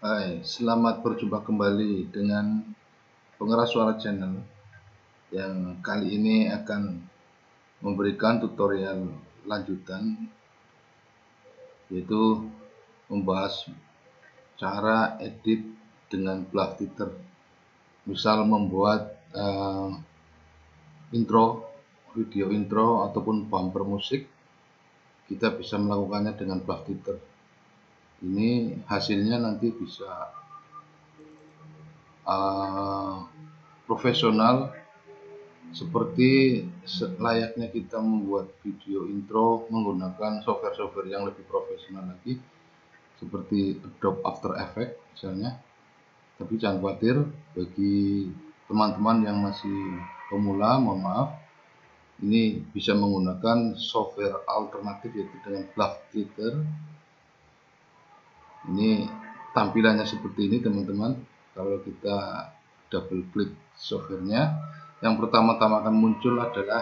Hai, selamat berjumpa kembali dengan Pengeras Suara Channel yang kali ini akan memberikan tutorial lanjutan, yaitu membahas cara edit dengan BluffTiter. Misal membuat video intro ataupun bumper musik, kita bisa melakukannya dengan BluffTiter. Ini hasilnya nanti bisa profesional, seperti layaknya kita membuat video intro menggunakan software-software yang lebih profesional lagi, seperti Adobe After Effects misalnya. Tapi jangan khawatir, bagi teman-teman yang masih pemula, mohon maaf, ini bisa menggunakan software alternatif, yaitu dengan BluffTiter. Ini tampilannya seperti ini teman-teman. Kalau kita double klik softwarenya, yang pertama-tama akan muncul adalah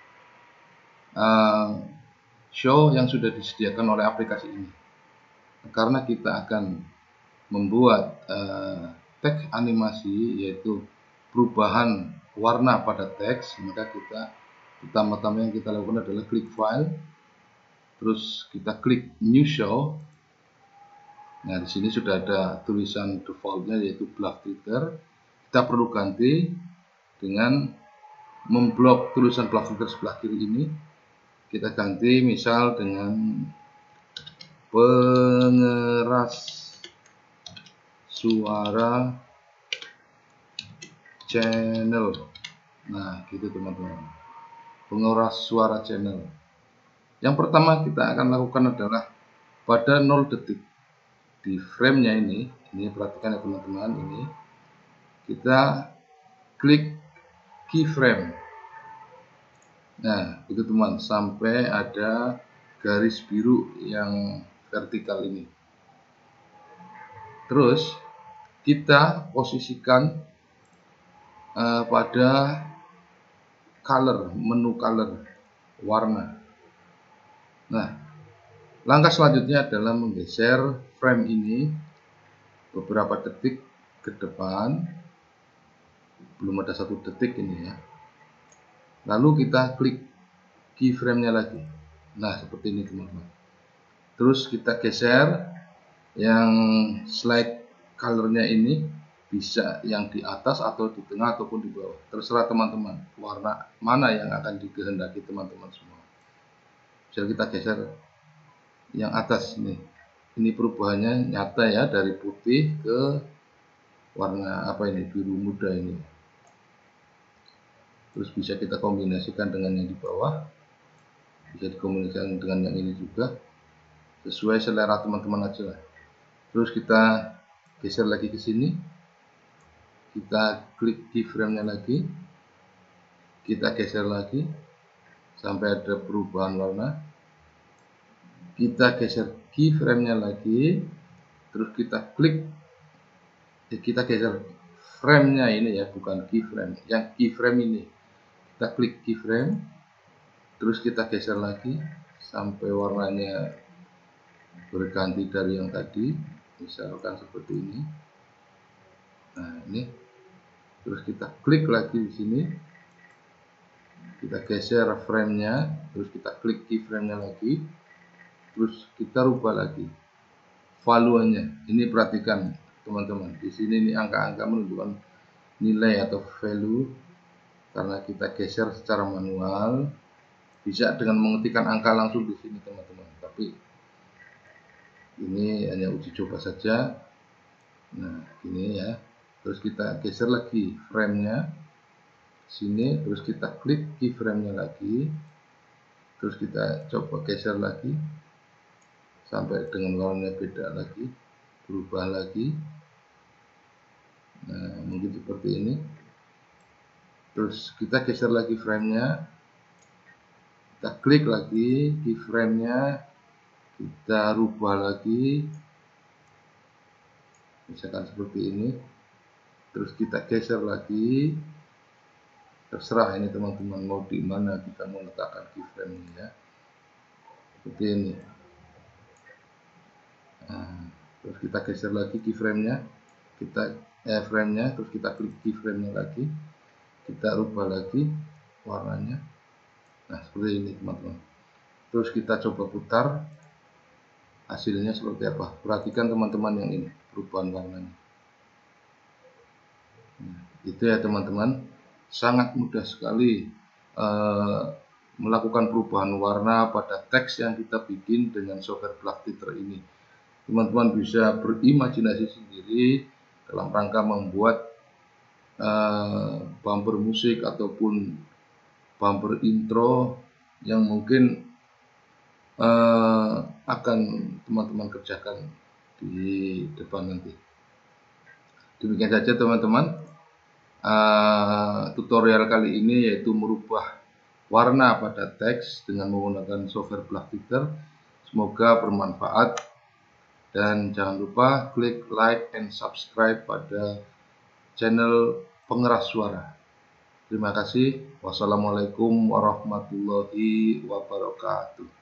show yang sudah disediakan oleh aplikasi ini. Karena kita akan membuat teks animasi, yaitu perubahan warna pada teks, maka kita pertama-tama yang kita lakukan adalah klik file, terus kita klik new show. Nah, di sini sudah ada tulisan defaultnya, yaitu BluffTiter. Kita perlu ganti dengan memblok tulisan BluffTiter sebelah kiri ini. Kita ganti misal dengan Pengeras Suara Channel. Nah, gitu teman-teman, Pengeras Suara Channel. Yang pertama kita akan lakukan adalah pada 0 detik di frame-nya ini perhatikan ya teman-teman, ini kita klik keyframe. Nah, itu teman, sampai ada garis biru yang vertikal ini. Terus kita posisikan pada color, menu color, warna. Nah, langkah selanjutnya adalah menggeser frame ini beberapa detik ke depan, belum ada 1 detik ini ya. Lalu kita klik keyframe-nya lagi. Nah, seperti ini teman-teman. Terus kita geser yang slide colornya ini, bisa yang di atas atau di tengah ataupun di bawah, terserah teman-teman warna mana yang akan dikehendaki teman-teman semua. Bisa kita geser yang atas ini perubahannya nyata ya, dari putih ke warna biru muda ini. Terus bisa kita kombinasikan dengan yang di bawah, bisa dikombinasikan dengan yang ini juga, sesuai selera teman-teman aja lah. Terus kita geser lagi ke sini, kita klik keyframe-nya lagi, kita geser lagi sampai ada perubahan warna. Kita geser keyframe-nya lagi, terus kita klik, kita geser frame-nya ini ya, bukan keyframe, yang keyframe ini. Kita klik keyframe, terus kita geser lagi sampai warnanya berganti dari yang tadi, misalkan seperti ini. Nah, ini. Terus kita klik lagi di sini, kita geser frame-nya, terus kita klik keyframe-nya lagi, terus kita rubah lagi valuenya. Ini perhatikan teman-teman, di sini ini angka-angka menunjukkan nilai atau value, karena kita geser secara manual. Bisa dengan mengetikkan angka langsung di sini teman-teman, tapi ini hanya uji coba saja. Nah, ini ya. Terus kita geser lagi frame-nya sini, terus kita klik keyframe-nya lagi, terus kita coba geser lagi sampai dengan warnanya beda lagi, berubah lagi. Nah, mungkin seperti ini. Terus kita geser lagi frame-nya, kita klik lagi keyframe-nya, kita rubah lagi, misalkan seperti ini. Terus kita geser lagi, terserah ini teman-teman mau di mana kita mau letakkan keyframe ini ya, seperti ini. Nah, Terus kita geser lagi keyframe-nya, frame-nya, terus kita klik keyframe-nya lagi, kita rubah lagi warnanya. Nah, seperti ini teman-teman. Terus kita coba putar, hasilnya seperti apa. Perhatikan teman-teman yang ini, perubahan warnanya. Nah, itu ya teman-teman, sangat mudah sekali melakukan perubahan warna pada teks yang kita bikin dengan software Blacktiter ini. Teman-teman bisa berimajinasi sendiri dalam rangka membuat bumper musik ataupun bumper intro yang mungkin akan teman-teman kerjakan di depan nanti. Demikian saja teman-teman, tutorial kali ini, yaitu merubah warna pada teks dengan menggunakan software Blacktiter. Semoga bermanfaat, dan jangan lupa klik like and subscribe pada channel Pengeras Suara. Terima kasih. Wassalamualaikum warahmatullahi wabarakatuh.